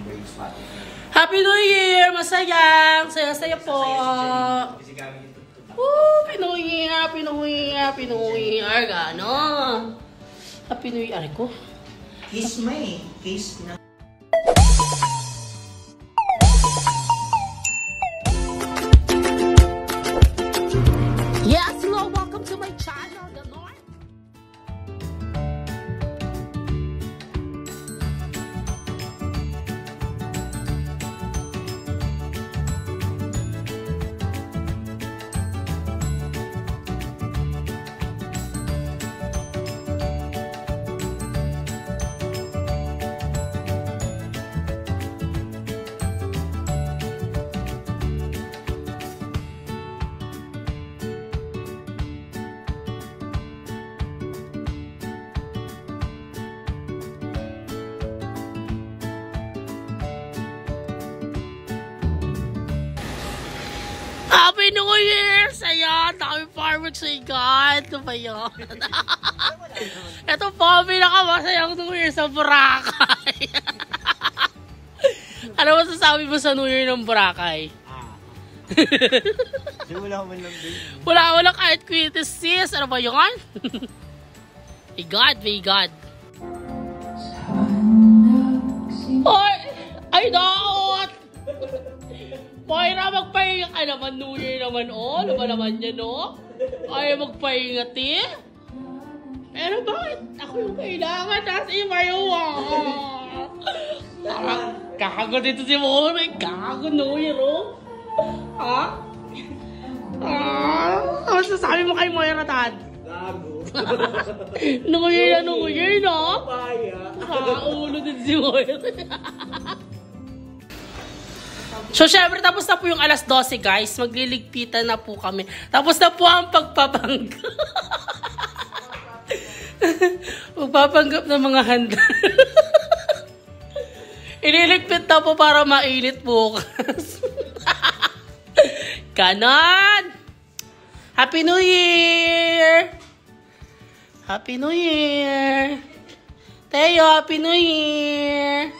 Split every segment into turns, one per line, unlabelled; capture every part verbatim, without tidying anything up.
Happy New Year! Masaya! Saya-saya po! Woo! Happy New Year! Happy New Year! Happy New Year! Gano'n! Happy New Year! Aray ko?
Kiss mo eh. Kiss na.
Yes! Hello! Welcome to my channel! Gano'n! Happy New Year! Saya! Dami fireworks sa God! Ito ba yun? Ito po ang pinakamasayang New Year sa Boracay! Ano masasabi mo sa New Year ng Boracay?
Ah. Wala ko man lang din.
Wala ko lang kahit criticis. Ano ba yun? May God, may God. Ay! Ay, daot! Moira, magpahinga ka naman, New Year naman, oh. Ano ba naman yan, oh? Ay, magpahinga, ti. Pero bakit? Ako yung kailangan, tapos iba yung, oh. Kakago dito si Moira, kakago, New Year, oh. Ha? Ah? Ano sasabi mo kay Moira, Tad?
Gago.
New Year na, New Year, no?
Paya.
Kakaulo din si Moira. So, syempre, tapos na po yung alas dose, guys. Magliligpitan na po kami. Tapos na po ang pagpapanggap. Magpapanggap ng mga handa. Ililigpit na po para mainit bukas. Ganon! Happy New Year! Happy New Year! Teo, Happy New Year!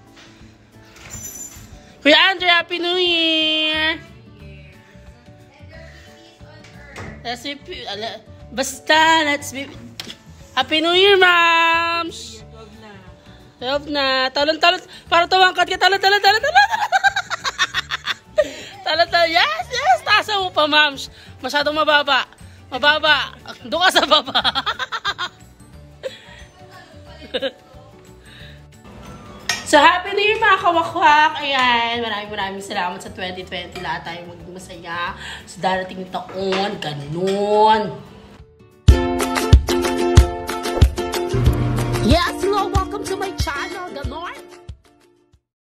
Kuya Andre, Happy New Year! Let's be, basta, let's be, Happy New Year, Mams! twelve na. Talon-talon, para tumangkat ka, talon-talon, talon-talon! Talon-talon, yes, yes! Tasa mo pa, Mams. Masyadong mababa. Mababa. Doon ka sa baba. So, Happy New Year mga kawakwak! Ayan, maraming maraming salamat sa twenty twenty. Lahat tayo maging masaya sa darating na taon. Ganun! Yes!